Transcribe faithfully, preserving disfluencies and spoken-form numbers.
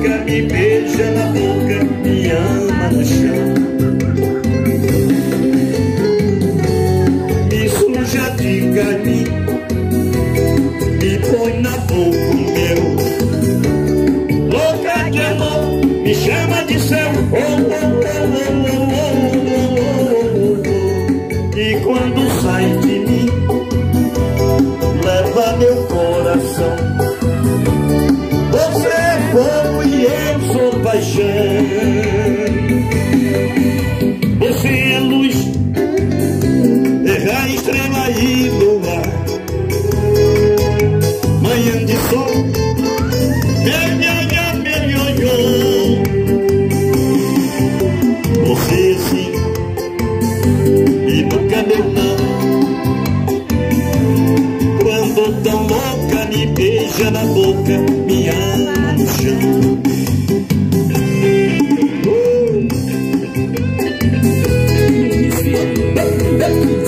louca, me beija na boca, me ama no chão. Me suja de carinho, me põe na boca o meu. Louca de amor, me chama de céu. Oh, oh, oh, oh, oh, oh, oh, oh. E quando sai de mim, leva meu coração. Você é fogo e eu sou paixão. Você é luz, é a estrela e luar. Manhã de sol, melhor, melhor. Você sim, e nunca deu não. Quando tão louca, me beija na boca, me ama no chão. Uh!